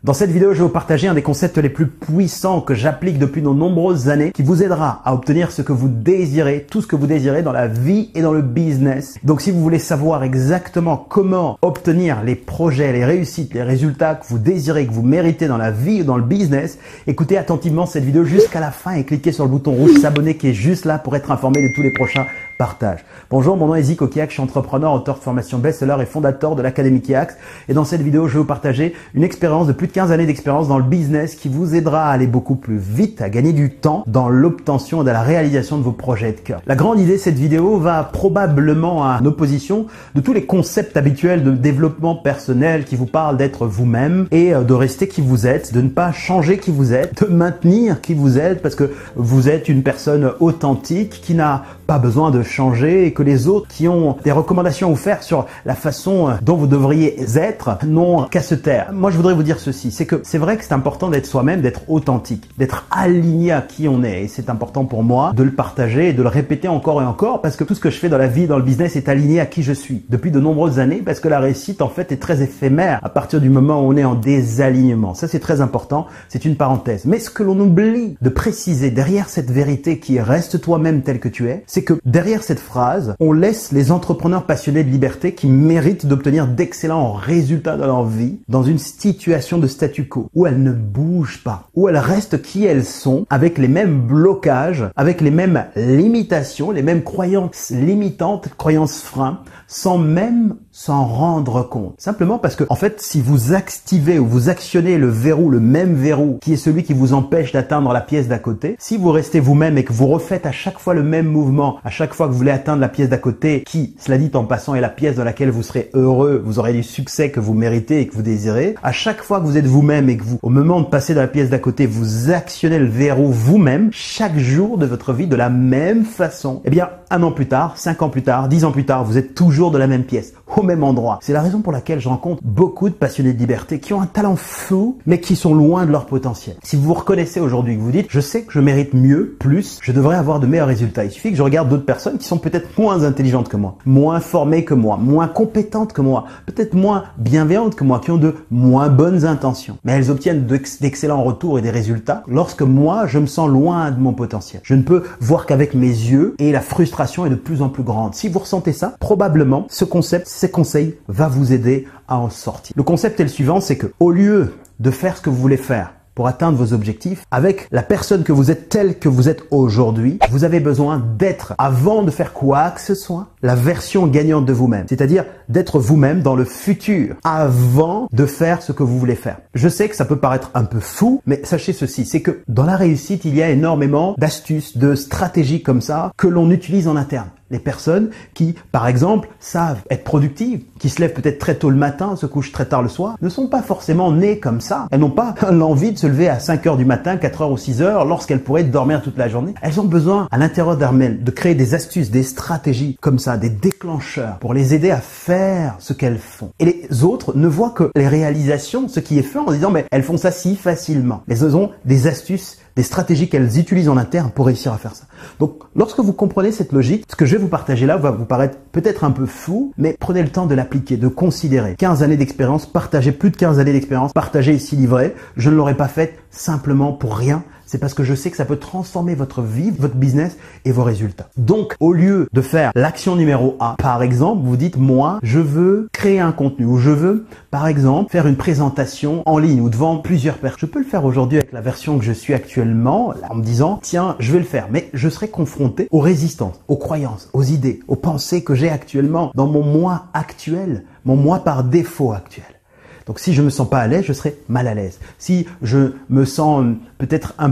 Dans cette vidéo, je vais vous partager un des concepts les plus puissants que j'applique depuis de nombreuses années qui vous aidera à obtenir ce que vous désirez, tout ce que vous désirez dans la vie et dans le business. Donc si vous voulez savoir exactement comment obtenir les projets, les réussites, les résultats que vous désirez, que vous méritez dans la vie ou dans le business, écoutez attentivement cette vidéo jusqu'à la fin et cliquez sur le bouton rouge s'abonner qui est juste là pour être informé de tous les prochains partages. Bonjour, mon nom est Zico Kiak, je suis entrepreneur, auteur de formation best-seller et fondateur de l'Académie Kiak. Et dans cette vidéo, je vais vous partager une expérience de plus de 15 années d'expérience dans le business qui vous aidera à aller beaucoup plus vite, à gagner du temps dans l'obtention et dans la réalisation de vos projets de cœur. La grande idée de cette vidéo va probablement en opposition de tous les concepts habituels de développement personnel qui vous parlent d'être vous-même et de rester qui vous êtes, de ne pas changer qui vous êtes, de maintenir qui vous êtes parce que vous êtes une personne authentique qui n'a pas besoin de changer et que les autres qui ont des recommandations à vous faire sur la façon dont vous devriez être n'ont qu'à se taire. Moi, je voudrais vous dire ceci, c'est que c'est vrai que c'est important d'être soi-même, d'être authentique, d'être aligné à qui on est et c'est important pour moi de le partager et de le répéter encore et encore parce que tout ce que je fais dans la vie, dans le business est aligné à qui je suis depuis de nombreuses années parce que la réussite en fait est très éphémère à partir du moment où on est en désalignement. Ça, c'est très important, c'est une parenthèse. Mais ce que l'on oublie de préciser derrière cette vérité qui est reste toi-même tel que tu es, c'est que derrière cette phrase, on laisse les entrepreneurs passionnés de liberté qui méritent d'obtenir d'excellents résultats dans leur vie dans une situation de statu quo où elles ne bougent pas, où elles restent qui elles sont avec les mêmes blocages, avec les mêmes limitations, les mêmes croyances limitantes, croyances freins, sans même s'en rendre compte. Simplement parce que, en fait, si vous activez ou vous actionnez le verrou, le même verrou, qui est celui qui vous empêche d'atteindre la pièce d'à côté, si vous restez vous-même et que vous refaites à chaque fois le même mouvement, à chaque fois que vous voulez atteindre la pièce d'à côté, qui, cela dit en passant, est la pièce dans laquelle vous serez heureux, vous aurez du succès que vous méritez et que vous désirez, à chaque fois que vous êtes vous-même et que vous, au moment de passer dans la pièce d'à côté, vous actionnez le verrou vous-même, chaque jour de votre vie de la même façon, eh bien, 1 an plus tard, 5 ans plus tard, 10 ans plus tard, vous êtes toujours de la même pièce, au même endroit. C'est la raison pour laquelle je rencontre beaucoup de passionnés de liberté qui ont un talent fou, mais qui sont loin de leur potentiel. Si vous vous reconnaissez aujourd'hui, que vous dites, je sais que je mérite mieux, plus, je devrais avoir de meilleurs résultats. Il suffit que je regarde d'autres personnes qui sont peut-être moins intelligentes que moi, moins formées que moi, moins compétentes que moi, peut-être moins bienveillantes que moi, qui ont de moins bonnes intentions. Mais elles obtiennent d'excellents retours et des résultats lorsque moi, je me sens loin de mon potentiel. Je ne peux voir qu'avec mes yeux et la frustration est de plus en plus grande. Si vous ressentez ça, probablement, ce concept, ces conseils va vous aider à en sortir. Le concept est le suivant, c'est que au lieu de faire ce que vous voulez faire pour atteindre vos objectifs, avec la personne que vous êtes telle que vous êtes aujourd'hui, vous avez besoin d'être, avant de faire quoi que ce soit, la version gagnante de vous-même. C'est-à-dire d'être vous-même dans le futur, avant de faire ce que vous voulez faire. Je sais que ça peut paraître un peu fou, mais sachez ceci, c'est que dans la réussite, il y a énormément d'astuces, de stratégies comme ça que l'on utilise en interne. Les personnes qui, par exemple, savent être productives, qui se lèvent peut-être très tôt le matin, se couchent très tard le soir, ne sont pas forcément nées comme ça. Elles n'ont pas l'envie de se lever à 5 heures du matin, 4 heures ou 6 heures, lorsqu'elles pourraient dormir toute la journée. Elles ont besoin, à l'intérieur d'elles, de créer des astuces, des stratégies comme ça, des déclencheurs pour les aider à faire ce qu'elles font. Et les autres ne voient que les réalisations, ce qui est fait en disant, mais elles font ça si facilement. Mais elles ont des astuces, des stratégies qu'elles utilisent en interne pour réussir à faire ça. Donc, lorsque vous comprenez cette logique, ce que je vais vous partager là va vous paraître peut-être un peu fou, mais prenez le temps de l'appliquer, de considérer. 15 années d'expérience, partagez plus de 15 années d'expérience, partagez ici livré. Je ne l'aurais pas fait simplement pour rien. C'est parce que je sais que ça peut transformer votre vie, votre business et vos résultats. Donc, au lieu de faire l'action numéro A, par exemple, vous dites, moi, je veux créer un contenu ou je veux, par exemple, faire une présentation en ligne ou devant plusieurs personnes. Je peux le faire aujourd'hui avec la version que je suis actuellement, là, en me disant, tiens, je vais le faire. Mais je serai confronté aux résistances, aux croyances, aux idées, aux pensées que j'ai actuellement dans mon moi actuel, mon moi par défaut actuel. Donc si je me sens pas à l'aise, je serai mal à l'aise. Si je me sens peut-être un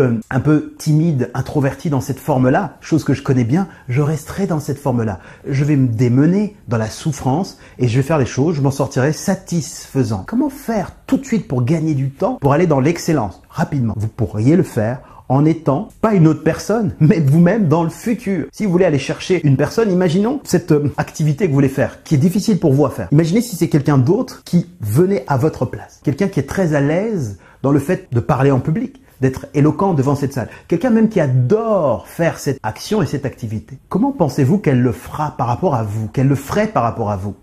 peu timide, introverti dans cette forme-là, chose que je connais bien, je resterai dans cette forme-là. Je vais me démener dans la souffrance et je vais faire les choses, je m'en sortirai satisfaisant. Comment faire tout de suite pour gagner du temps, pour aller dans l'excellence rapidement? Vous pourriez le faire en étant pas une autre personne, mais vous-même dans le futur. Si vous voulez aller chercher une personne, imaginons cette activité que vous voulez faire, qui est difficile pour vous à faire. Imaginez si c'est quelqu'un d'autre qui venait à votre place. Quelqu'un qui est très à l'aise dans le fait de parler en public, d'être éloquent devant cette salle. Quelqu'un même qui adore faire cette action et cette activité. Comment pensez-vous qu'elle le fera par rapport à vous, qu'elle le ferait par rapport à vous?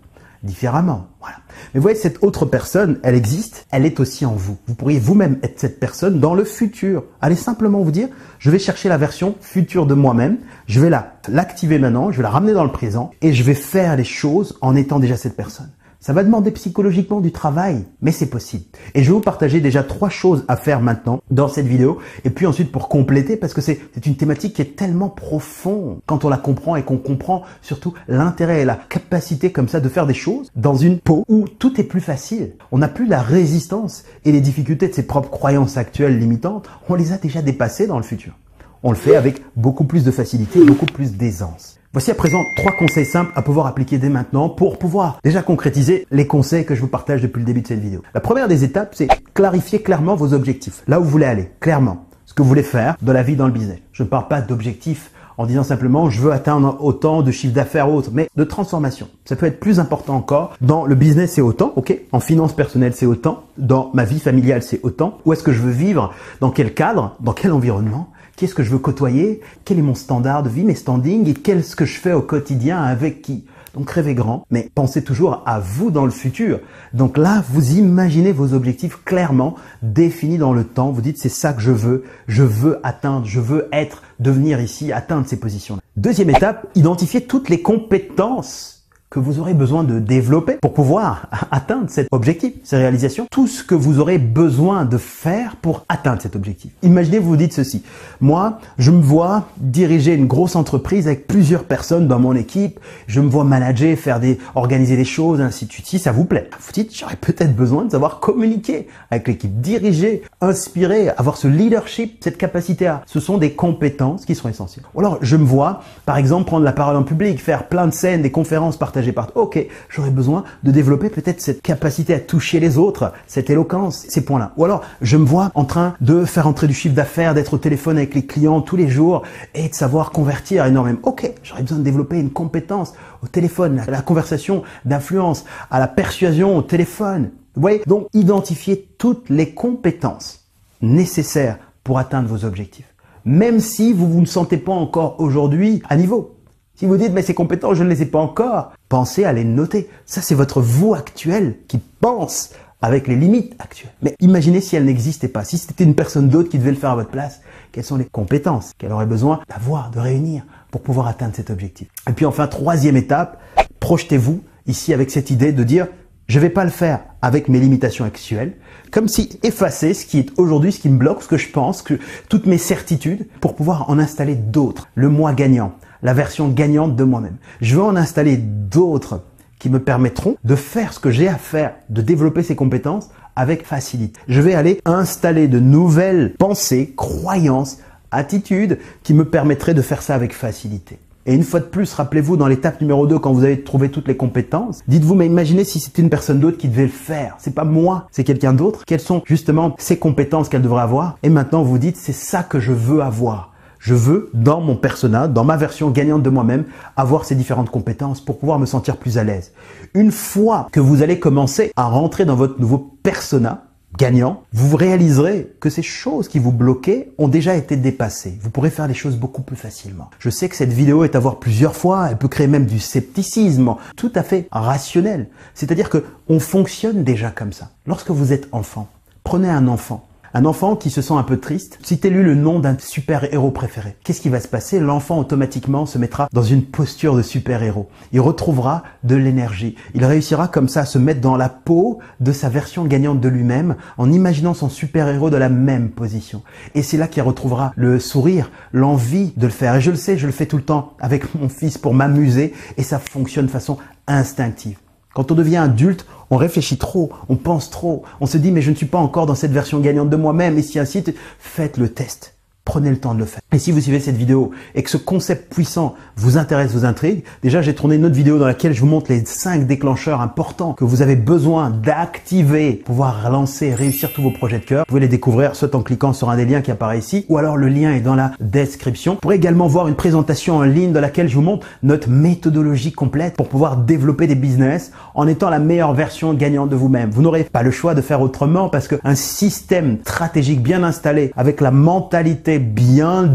différemment. Voilà. Mais vous voyez, cette autre personne, elle existe, elle est aussi en vous. Vous pourriez vous-même être cette personne dans le futur. Allez simplement vous dire, je vais chercher la version future de moi-même, je vais l'activer maintenant, je vais la ramener dans le présent et je vais faire les choses en étant déjà cette personne. Ça va demander psychologiquement du travail, mais c'est possible. Et je vais vous partager déjà 3 choses à faire maintenant dans cette vidéo. Et puis ensuite pour compléter, parce que c'est une thématique qui est tellement profonde quand on la comprend et qu'on comprend surtout l'intérêt et la capacité comme ça de faire des choses dans une peau où tout est plus facile. On n'a plus la résistance et les difficultés de ses propres croyances actuelles limitantes. On les a déjà dépassées dans le futur. On le fait avec beaucoup plus de facilité, beaucoup plus d'aisance. Voici à présent 3 conseils simples à pouvoir appliquer dès maintenant pour pouvoir déjà concrétiser les conseils que je vous partage depuis le début de cette vidéo. La première des étapes, c'est clarifier clairement vos objectifs, là où vous voulez aller, clairement, ce que vous voulez faire dans la vie, dans le business. Je ne parle pas d'objectifs en disant simplement je veux atteindre autant de chiffre d'affaires ou autre, mais de transformation. Ça peut être plus important encore. Dans le business, c'est autant, ok. En finance personnelle, c'est autant. Dans ma vie familiale, c'est autant. Où est-ce que je veux vivre? Dans quel cadre? Dans quel environnement? Qu'est-ce que je veux côtoyer? Quel est mon standard de vie, mes standings? Et qu'est-ce que je fais au quotidien avec qui? Donc rêvez grand, mais pensez toujours à vous dans le futur. Donc là, vous imaginez vos objectifs clairement définis dans le temps. Vous dites c'est ça que je veux atteindre, je veux être, devenir ici, atteindre ces positions-là. Deuxième étape, identifiez toutes les compétences que vous aurez besoin de développer pour pouvoir atteindre cet objectif, ces réalisations, tout ce que vous aurez besoin de faire pour atteindre cet objectif. Imaginez, vous vous dites ceci. Moi, je me vois diriger une grosse entreprise avec plusieurs personnes dans mon équipe. Je me vois manager, organiser des choses, ainsi de suite. Si ça vous plaît, vous dites, j'aurais peut-être besoin de savoir communiquer avec l'équipe, diriger, inspirer, avoir ce leadership, cette capacité à. Ce sont des compétences qui sont essentielles. Ou alors, je me vois, par exemple, prendre la parole en public, faire plein de scènes, des conférences partagées. Ok, j'aurais besoin de développer peut-être cette capacité à toucher les autres, cette éloquence, ces points-là. Ou alors, je me vois en train de faire entrer du chiffre d'affaires, d'être au téléphone avec les clients tous les jours et de savoir convertir énormément. Ok, j'aurais besoin de développer une compétence au téléphone, à la conversation d'influence, à la persuasion au téléphone. Vous voyez? Donc, identifiez toutes les compétences nécessaires pour atteindre vos objectifs. Même si vous ne sentez pas encore aujourd'hui à niveau. Si vous dites, mais ces compétences, je ne les ai pas encore, pensez à les noter. Ça, c'est votre vous actuel qui pense avec les limites actuelles. Mais imaginez si elles n'existaient pas. Si c'était une personne d'autre qui devait le faire à votre place, quelles sont les compétences qu'elle aurait besoin d'avoir, de réunir pour pouvoir atteindre cet objectif. Et puis enfin, 3e étape, projetez-vous ici avec cette idée de dire, je ne vais pas le faire avec mes limitations actuelles, comme si effacer ce qui est aujourd'hui, ce qui me bloque, ce que je pense, toutes mes certitudes, pour pouvoir en installer d'autres. Le moi gagnant, la version gagnante de moi-même. Je veux en installer d'autres qui me permettront de faire ce que j'ai à faire, de développer ces compétences avec facilité. Je vais aller installer de nouvelles pensées, croyances, attitudes qui me permettraient de faire ça avec facilité. Et une fois de plus, rappelez-vous dans l'étape numéro 2, quand vous avez trouvé toutes les compétences, dites-vous, mais imaginez si c'était une personne d'autre qui devait le faire. C'est pas moi, c'est quelqu'un d'autre. Quelles sont justement ces compétences qu'elle devrait avoir? Et maintenant, vous dites, c'est ça que je veux avoir. Je veux, dans mon persona, dans ma version gagnante de moi-même, avoir ces différentes compétences pour pouvoir me sentir plus à l'aise. Une fois que vous allez commencer à rentrer dans votre nouveau persona gagnant, vous réaliserez que ces choses qui vous bloquaient ont déjà été dépassées. Vous pourrez faire les choses beaucoup plus facilement. Je sais que cette vidéo est à voir plusieurs fois, elle peut créer même du scepticisme, tout à fait rationnel. C'est-à-dire que on fonctionne déjà comme ça. Lorsque vous êtes enfant, prenez un enfant. Un enfant qui se sent un peu triste, citez-lui le nom d'un super-héros préféré. Qu'est-ce qui va se passer? L'enfant automatiquement se mettra dans une posture de super-héros. Il retrouvera de l'énergie. Il réussira comme ça à se mettre dans la peau de sa version gagnante de lui-même en imaginant son super-héros de la même position. Et c'est là qu'il retrouvera le sourire, l'envie de le faire. Et je le sais, je le fais tout le temps avec mon fils pour m'amuser et ça fonctionne de façon instinctive. Quand on devient adulte, on réfléchit trop, on pense trop, on se dit mais je ne suis pas encore dans cette version gagnante de moi-même et si ainsi, faites le test. Prenez le temps de le faire. Et si vous suivez cette vidéo et que ce concept puissant vous intéresse, vous intrigue, déjà j'ai tourné une autre vidéo dans laquelle je vous montre les 5 déclencheurs importants que vous avez besoin d'activer pour pouvoir lancer et réussir tous vos projets de cœur. Vous pouvez les découvrir soit en cliquant sur un des liens qui apparaît ici ou alors le lien est dans la description. Vous pourrez également voir une présentation en ligne dans laquelle je vous montre notre méthodologie complète pour pouvoir développer des business en étant la meilleure version gagnante de vous-même. Vous n'aurez pas le choix de faire autrement parce qu'un système stratégique bien installé avec la mentalité bien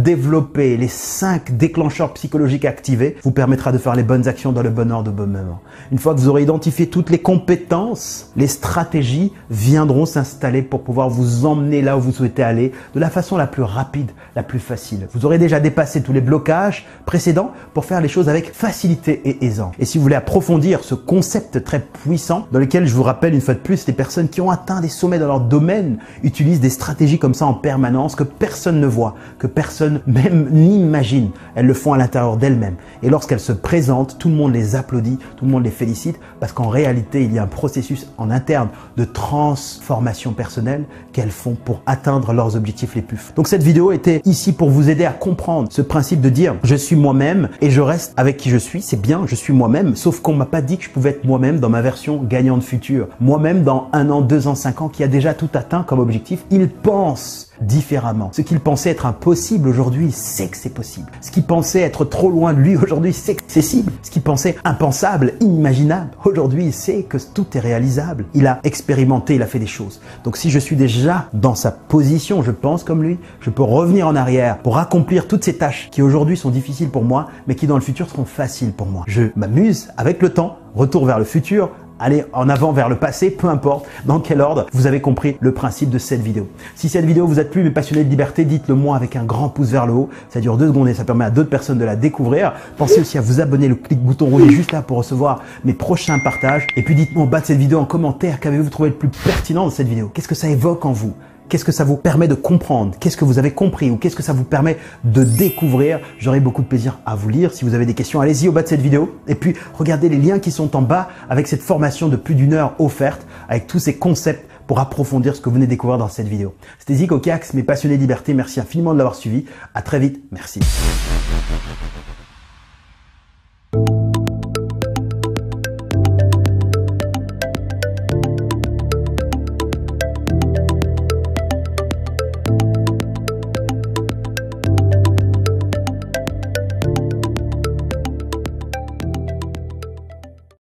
développer les 5 déclencheurs psychologiques activés vous permettra de faire les bonnes actions dans le bon ordre au bon moment. Une fois que vous aurez identifié toutes les compétences, les stratégies viendront s'installer pour pouvoir vous emmener là où vous souhaitez aller de la façon la plus rapide, la plus facile. Vous aurez déjà dépassé tous les blocages précédents pour faire les choses avec facilité et aisance. Et si vous voulez approfondir ce concept très puissant dans lequel je vous rappelle une fois de plus, les personnes qui ont atteint des sommets dans leur domaine utilisent des stratégies comme ça en permanence que personne ne voit, que personne même n'imagine. Elles le font à l'intérieur d'elles-mêmes. Et lorsqu'elles se présentent, tout le monde les applaudit, tout le monde les félicite parce qu'en réalité, il y a un processus en interne de transformation personnelle qu'elles font pour atteindre leurs objectifs les plus forts. Donc cette vidéo était ici pour vous aider à comprendre ce principe de dire je suis moi-même et je reste avec qui je suis, c'est bien, je suis moi-même, sauf qu'on m'a pas dit que je pouvais être moi-même dans ma version gagnante future. Moi-même dans 1 an, 2 ans, 5 ans qui a déjà tout atteint comme objectif, il pense différemment. Ce qu'il pensait être impossible aujourd'hui, il sait que c'est possible. Ce qu'il pensait être trop loin de lui aujourd'hui, il sait que c'est possible. Ce qu'il pensait impensable, inimaginable, aujourd'hui, il sait que tout est réalisable. Il a expérimenté, il a fait des choses. Donc si je suis déjà dans sa position, je pense comme lui, je peux revenir en arrière pour accomplir toutes ces tâches qui aujourd'hui sont difficiles pour moi, mais qui dans le futur seront faciles pour moi. Je m'amuse avec le temps, retour vers le futur, aller en avant vers le passé, peu importe dans quel ordre, vous avez compris le principe de cette vidéo. Si cette vidéo vous a plu, mes passionnés de liberté, dites-le moi avec un grand pouce vers le haut. Ça dure 2 secondes et ça permet à d'autres personnes de la découvrir. Pensez aussi à vous abonner, le bouton rouge est juste là pour recevoir mes prochains partages. Et puis dites-moi en bas de cette vidéo en commentaire, qu'avez-vous trouvé le plus pertinent de cette vidéo? Qu'est-ce que ça évoque en vous? Qu'est-ce que ça vous permet de comprendre? Qu'est-ce que vous avez compris ou qu'est-ce que ça vous permet de découvrir? J'aurai beaucoup de plaisir à vous lire. Si vous avez des questions, allez-y au bas de cette vidéo. Et puis, regardez les liens qui sont en bas avec cette formation de plus d'1 heure offerte avec tous ces concepts pour approfondir ce que vous venez de découvrir dans cette vidéo. C'était Zico Kiax, mes passionnés de liberté. Merci infiniment de l'avoir suivi. À très vite. Merci.